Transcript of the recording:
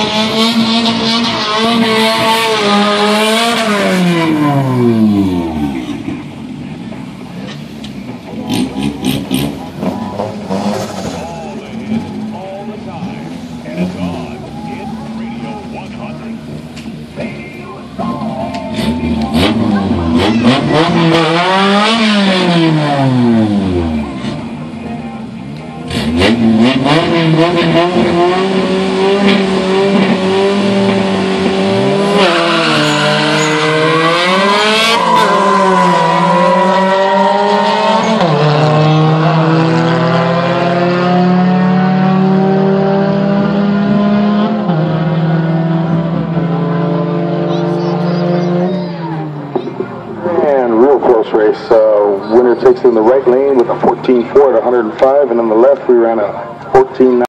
Race. Winner takes in the right lane with a 14.4 at 105, and on the left we ran a 14.9.